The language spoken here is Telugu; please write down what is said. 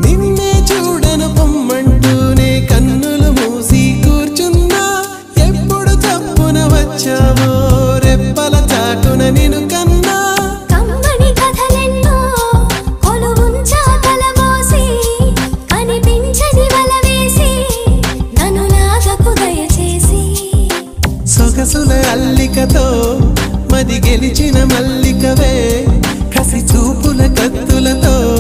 నిన్నే చూడను పొమ్మంటూనే కన్నులు మూసి కూర్చున్నా ఎప్పుడు తప్పున వచ్చావో రెప్పల చాటున నిన్ను కన్నా కమ్మని కథలెన్నో కొలువుంచా కలబోసి కనిపించని వల వేసి నన్ను లాగకు దయచేసి సొగసుల అల్లికతో మది గెలిచిన మల్లికవే కసి చూపుల కత్తులతో